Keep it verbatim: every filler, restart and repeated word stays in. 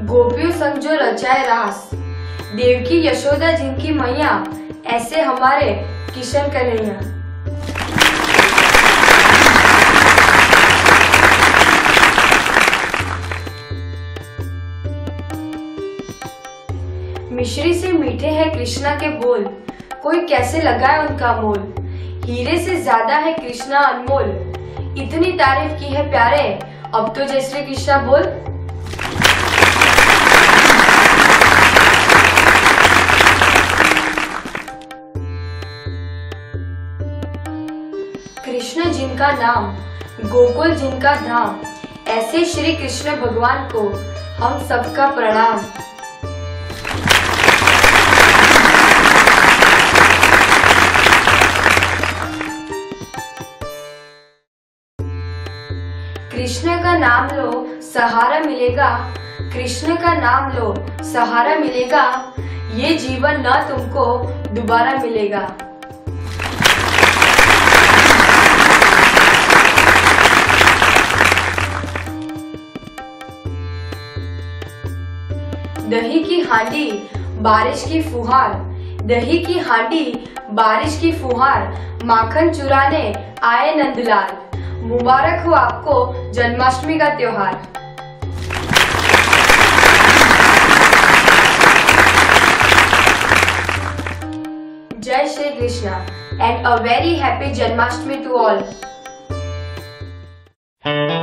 गोपियों संग जो रचाए रास, देवकी यशोदा जिनकी मैया, ऐसे हमारे किशन कन्हैया। मिश्री से मीठे हैं कृष्णा के बोल, कोई कैसे लगाए उनका मोल। हीरे से ज्यादा है कृष्णा अनमोल, इतनी तारीफ की है प्यारे, अब तो जय श्री कृष्णा बोल। कृष्ण जिनका नाम, गोकुल जिनका धाम, ऐसे श्री कृष्ण भगवान को हम सबका प्रणाम। कृष्ण का नाम लो सहारा मिलेगा, कृष्ण का नाम लो सहारा मिलेगा, ये जीवन न तुमको दोबारा मिलेगा। दही की हांडी बारिश की फुहार, दही की हांडी बारिश की फुहार, माखन चुराने आए नंदलाल, मुबारक हो आपको जन्माष्टमी का त्योहार। जय Shri Krishna and a very happy Janmashtami to all.